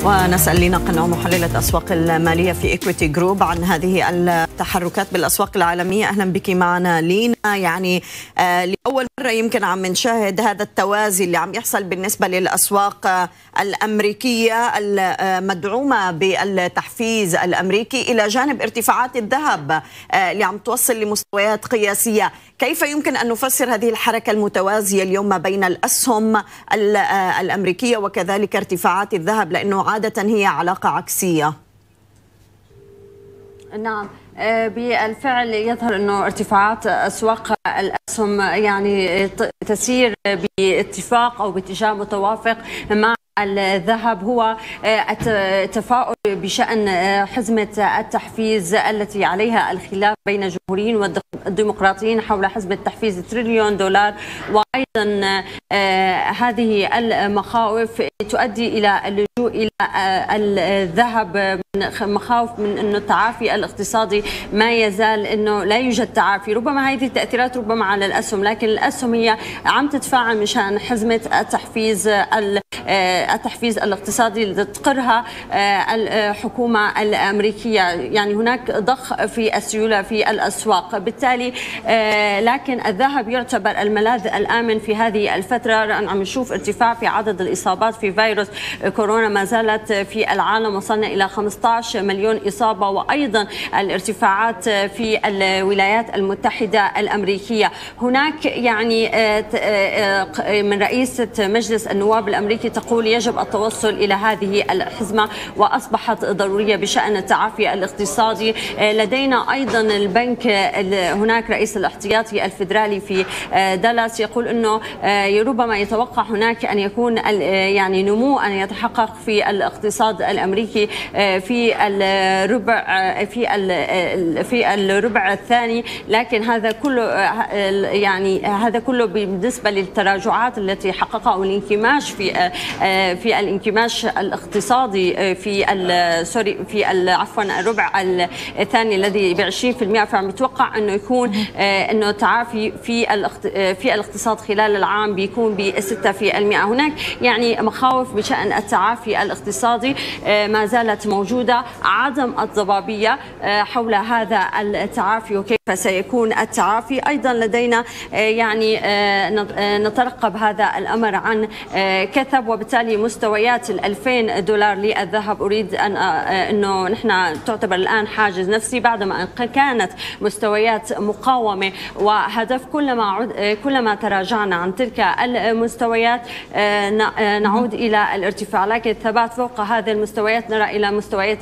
ونسأل لينا قناع محللة أسواق المالية في إيكويتي جروب عن هذه التحركات بالأسواق العالمية. أهلا بك معنا لينا. يعني لأول مرة يمكن عم نشاهد هذا التوازي اللي عم يحصل بالنسبة للأسواق الأمريكية المدعومة بالتحفيز الأمريكي إلى جانب ارتفاعات الذهب اللي عم توصل لمستويات قياسية. كيف يمكن أن نفسر هذه الحركة المتوازية اليوم ما بين الأسهم الأمريكية وكذلك ارتفاعات الذهب، لأنه عادة هي علاقة عكسية؟ نعم، بالفعل يظهر أنه ارتفاعات أسواق الأسهم يعني تسير باتفاق أو باتجاه متوافق مع الذهب. هو التفاؤل بشأن حزمة التحفيز التي عليها الخلاف بين الجمهوريين والديمقراطيين حول حزمة تحفيز $1 تريليون، وأيضا هذه المخاوف تؤدي إلى اللجوء إلى الذهب من مخاوف من أنه التعافي الاقتصادي ما يزال، أنه لا يوجد تعافي. ربما هذه التأثيرات ربما على الأسهم، لكن الأسهم هي عم تتفاعل مشان حزمة التحفيز الاقتصادي اللي تقرها الحكومة الأمريكية. يعني هناك ضخ في السيولة في الأسواق، بالتالي لكن الذهب يعتبر الملاذ الآمن في هذه الفترة. عم نشوف ارتفاع في عدد الإصابات في فيروس كورونا، ما زالت في العالم، وصلنا إلى 15 مليون إصابة، وأيضا الارتفاعات في الولايات المتحدة الأمريكية. هناك يعني من رئيسة مجلس النواب الأمريكي تقول يجب التوصل إلى هذه الحزمة وأصبحت ضرورية بشأن التعافي الاقتصادي. لدينا أيضا البنك، هناك رئيس الاحتياطي الفيدرالي في دالاس يقول أنه ربما يتوقع هناك أن يكون يعني نمو أن يتحقق في الاقتصاد الأمريكي في الربع الثاني. لكن هذا كله بالنسبة للتراجعات التي حققها الانكماش في الانكماش الاقتصادي في الربع الثاني الذي ب20%، فمتوقع انه يكون انه تعافي في الاقتصاد خلال العام بيكون ب6%. هناك يعني مخاوف بشأن التعافي الاقتصادي ما زالت موجودة، عدم الضبابية حول هذا التعافي وكيف سيكون التعافي. ايضا لدينا يعني نترقب هذا الامر عن كثب، وبالتالي مستويات $2000 للذهب أريد أنه نحن تعتبر الآن حاجز نفسي بعدما كانت مستويات مقاومة وهدف. كلما تراجعنا عن تلك المستويات نعود إلى الارتفاع، لكن الثبات فوق هذه المستويات نرى إلى مستويات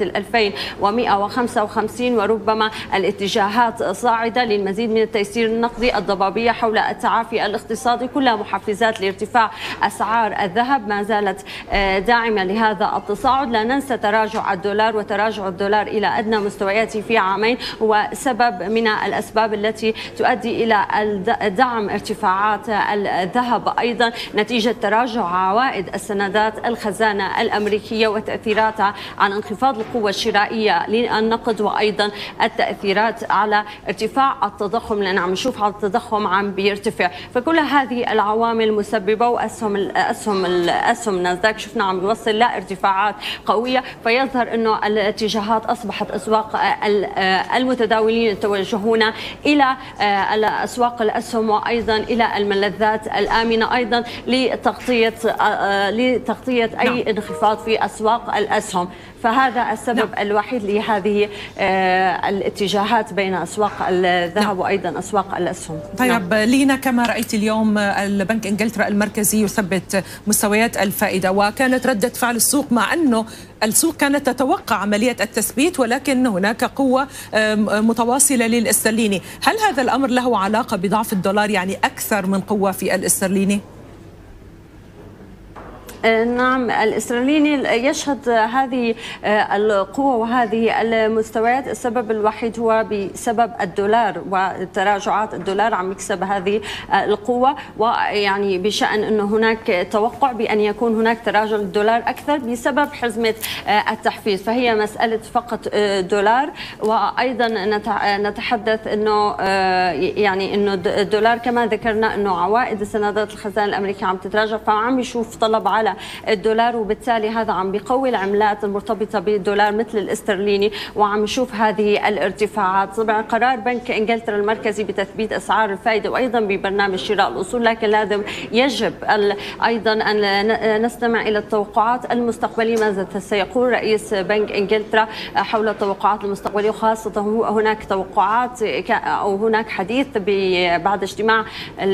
2155، وربما الاتجاهات صاعدة للمزيد من التيسير النقدي. الضبابية حول التعافي الاقتصادي كلها محفزات لارتفاع أسعار الذهب ما زالت داعمة لهذا التصاعد. لا ننسى تراجع الدولار، وتراجع الدولار إلى أدنى مستوياته في عامين هو سبب من الأسباب التي تؤدي إلى دعم ارتفاعات الذهب. أيضا نتيجة تراجع عوائد السندات الخزانة الأمريكية وتأثيراتها على انخفاض القوة الشرائية للنقد، وأيضا التأثيرات على ارتفاع التضخم، لأن عم نشوف على التضخم عم بيرتفع. فكل هذه العوامل مسببة، وأسهم ناسداك شفنا عم بيوصل لارتفاعات قوية، فيظهر أنه الاتجاهات أصبحت أسواق المتداولين يتوجهون إلى أسواق الأسهم وأيضا إلى الملذات الآمنة أيضا لتغطية أي انخفاض في أسواق الأسهم. فهذا السبب الوحيد لهذه الاتجاهات بين أسواق الذهب وأيضا أسواق الأسهم. طيب لينا، كما رأيت اليوم البنك إنجلترا المركزي يثبت مستويات الفائدة، وكانت ردة فعل السوق مع أنه السوق كانت تتوقع عملية التثبيت، ولكن هناك قوة متواصلة للاسترليني. هل هذا الأمر له علاقة بضعف الدولار، يعني أكثر من قوة في الاسترليني؟ نعم، الاسترليني يشهد هذه القوة وهذه المستويات. السبب الوحيد هو بسبب الدولار وتراجعات الدولار عم يكسب هذه القوة، ويعني بشأن أنه هناك توقع بأن يكون هناك تراجع الدولار أكثر بسبب حزمة التحفيز. فهي مسألة فقط دولار. وأيضا نتحدث أنه يعني أنه الدولار كما ذكرنا أنه عوائد السندات الخزانة الأمريكية عم تتراجع، فعم يشوف طلب على حول الدولار، وبالتالي هذا عم بيقوي العملات المرتبطة بالدولار مثل الاسترليني، وعم نشوف هذه الارتفاعات. طبعا قرار بنك انجلترا المركزي بتثبيت اسعار الفائدة وايضا ببرنامج شراء الاصول، لكن لازم يجب ايضا ان نستمع الى التوقعات المستقبلية. ماذا سيقول رئيس بنك انجلترا حول التوقعات المستقبلية، وخاصة هناك توقعات او هناك حديث بعد اجتماع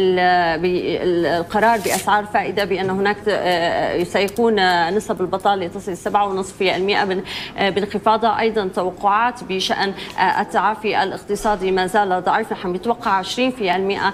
القرار باسعار فائدة بان هناك سيكون نسب البطالة تصل 7.5% بانخفاضها. ايضا توقعات بشان التعافي الاقتصادي ما زال ضعيف، نحن نتوقع 20%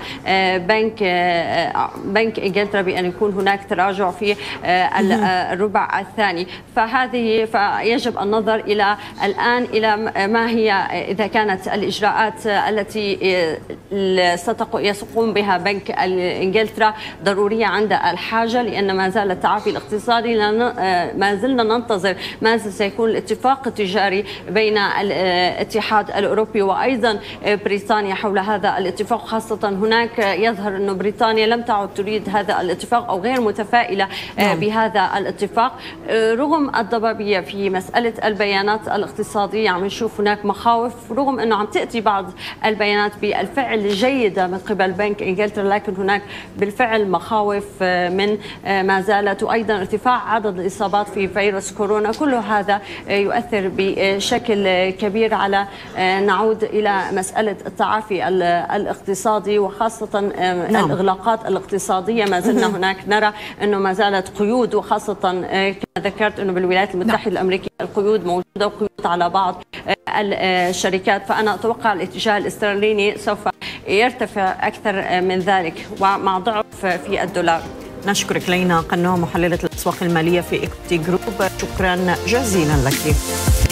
بنك انجلترا بان يكون هناك تراجع في الربع الثاني. فيجب النظر الان الى ما هي اذا كانت الاجراءات التي سيقوم بها بنك انجلترا ضروريه عند الحاجه، لان ما زال التعافي الاقتصادي ما زلنا ننتظر ماذا سيكون الاتفاق التجاري بين الاتحاد الاوروبي وايضا بريطانيا حول هذا الاتفاق. خاصه هناك يظهر انه بريطانيا لم تعد تريد هذا الاتفاق او غير متفائله بهذا الاتفاق، رغم الضبابيه في مساله البيانات الاقتصاديه. عم نشوف هناك مخاوف، رغم انه عم تاتي بعض البيانات بالفعل جيده من قبل بنك انجلترا، لكن هناك بالفعل مخاوف من ما زالت، وايضا ارتفاع عدد الاصابات في فيروس كورونا. كل هذا يؤثر بشكل كبير على نعود الى مساله التعافي الاقتصادي، وخاصه الاغلاقات الاقتصاديه. ما زلنا هناك نرى انه ما زالت قيود، وخاصه كما ذكرت انه بالولايات المتحده الامريكيه القيود موجوده وقيود على بعض الشركات. فانا اتوقع الاتجاه الاسترليني سوف يرتفع اكثر من ذلك ومع ضعف في الدولار. نشكرك لينا قنوع، محللة الأسواق المالية في إكويتي جروب، شكرا جزيلا لك.